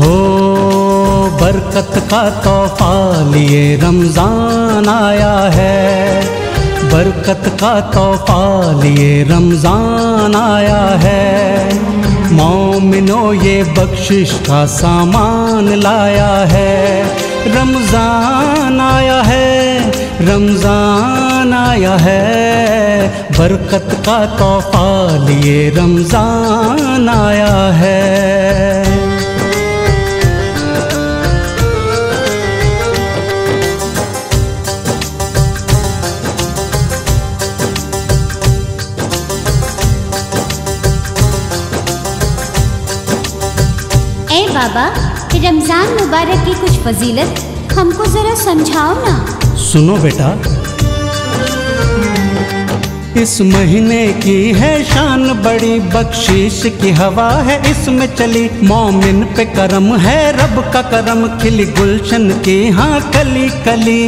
हो बरकत का तोहफा लिए रमज़ान आया है, बरकत का तोहफा लिए रमज़ान आया है। मोमिनो ये बख्शिश का सामान लाया है, रमज़ान आया है, रमज़ान आया है। बरकत का तोहफा लिए रमज़ान आया है। बाबा, रमज़ान मुबारक की कुछ फजीलत हमको ज़रा समझाओ ना। सुनो बेटा, इस महीने की है शान बड़ी, बख्शीश की हवा है इसमें चली। मोमिन पे करम है रब का करम, खिली गुलशन की हाँ कली कली।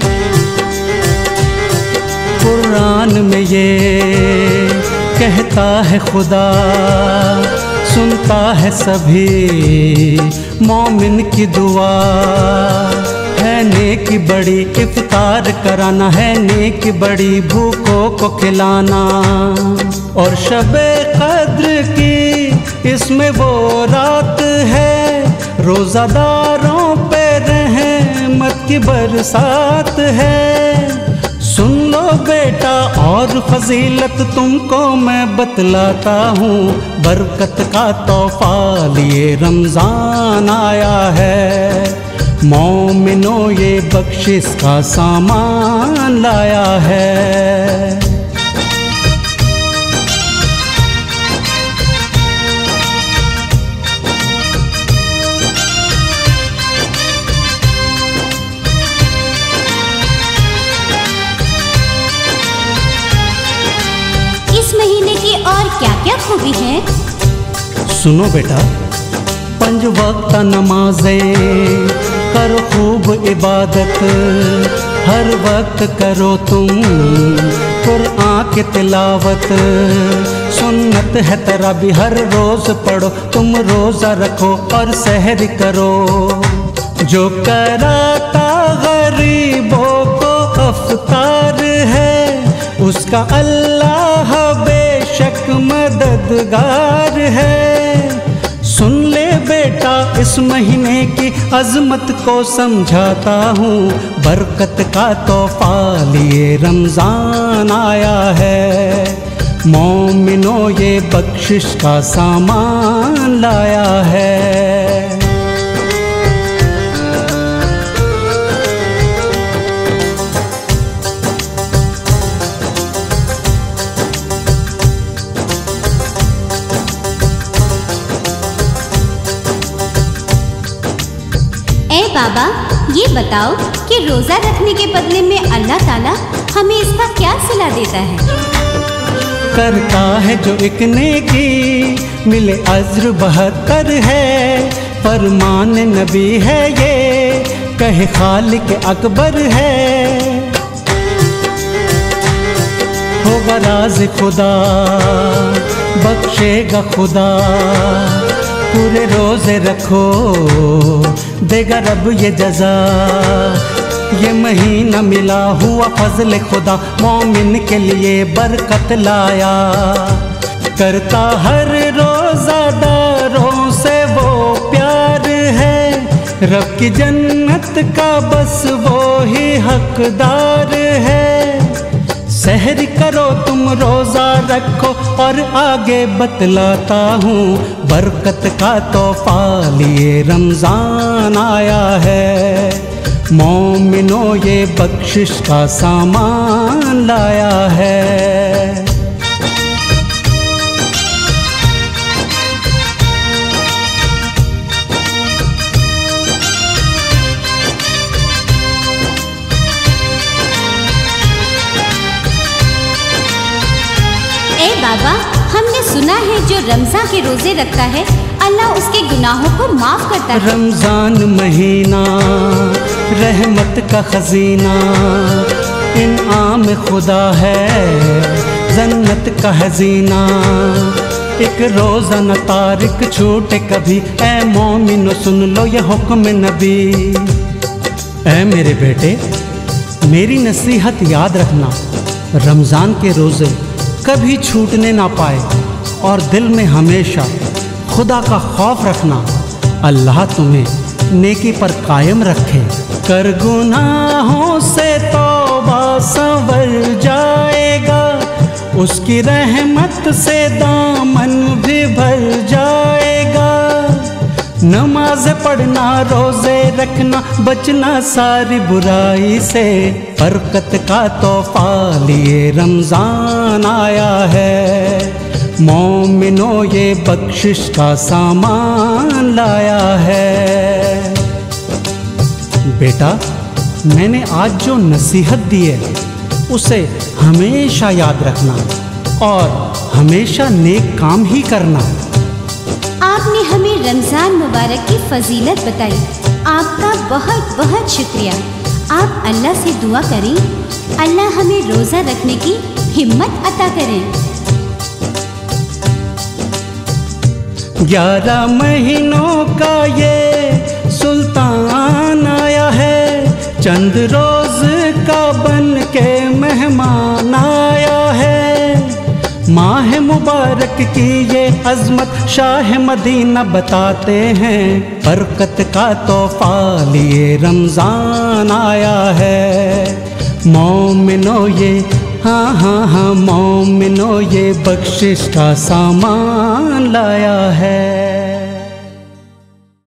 कुरान में ये कहता है खुदा, सुनता है सभी मोमिन की दुआ। है नेकी बड़ी इफ्तार कराना, है नेकी बड़ी भूखों को खिलाना। और शबे कद्र की इसमें वो रात है, रोज़ादारों पे रहमत की बरसात है। सुन लो बेटा और फजीलत तुमको मैं बतलाता हूँ, बरकत का तोहफा लिए रमज़ान आया है। मोमिनो ये बख्शिश का सामान लाया है। और क्या क्या खूबी है? सुनो बेटा, 5 वक्त नमाज़ें करो खूब इबादत, हर वक्त करो तुम कुरान की तिलावत। सुन्नत है तराबी हर रोज़ पढ़ो, तुम रोज़ा रखो और सहर करो। जो कराता गरीबों को अफ्तार है, उसका अल्लाह बेशक मददगार है। सुन ले बेटा इस महीने की अज़मत को समझाता हूँ, बरकत का तोहफा लिए रमज़ान आया है। मोमिनो ये बख्शिश का सामान लाया है। बाबा, ये बताओ कि रोज़ा रखने के बदले में अल्लाह ताला हमें इसका क्या सिला देता है? करता है जो एक नेकी मिले अज्र 72 है। फरमान नबी है ये, कहे खालिक अकबर है। होगा राज़ खुदा, बख्शेगा खुदा। पूरे रोज़े रखो देगा रब ये जज़ा। ये महीना मिला हुआ फजल खुदा, मोमिन के लिए बरकत लाया। करता हर रोज़ादारों से वो प्यार है, रब की जन्नत का बस वो ही हकदार है। सहर करो तुम रोज़ा रखो और आगे बतलाता हूँ, बरकत का तोहफा लिए रमज़ान आया है। मोमिनो ये बख्शिश का सामान लाया है। बाबा, हमने सुना है जो रमज़ान के रोज़े रखता है अल्लाह उसके गुनाहों को माफ़ करता है। रमज़ान महीना रहमत का खजीना, इनाम खुदा है जन्नत का हजीना। एक रोज़ा न तारिक छूटे कभी, ऐ मोमिनो सुन लो ये हुक्म नबी। ऐ मेरे बेटे, मेरी नसीहत याद रखना, रमज़ान के रोज़े कभी छूटने ना पाए और दिल में हमेशा खुदा का खौफ रखना। अल्लाह तुम्हें नेकी पर कायम रखे। कर गुनाहों से तौबा संवर जाएगा, उसकी रहमत से दामन भी भर जाएगा। नमाज पढ़ना, रोज़े रखना, बचना सारी बुराई से, बरकत का तोहफा लिए रमज़ान आया है। मोमिनो ये बख्शिश का सामान लाया है। बेटा, मैंने आज जो नसीहत दी है उसे हमेशा याद रखना और हमेशा नेक काम ही करना। आपने हमें रमज़ान मुबारक की फजीलत बताई, आपका बहुत बहुत शुक्रिया। आप अल्लाह से दुआ करें, अल्लाह हमें रोज़ा रखने की हिम्मत अता करें। 11 महीनों का ये सुल्तान आया है, चंद रोज का बन के मेहमान आया है। माह मुबारक की ये अज़मत शाह मदीना बताते हैं, बरकत का तोहफा लिए रमज़ान आया है। मोमिनो ये हाँ हाँ हाँ मोमिनो ये बख्शिश का सामान लाया है।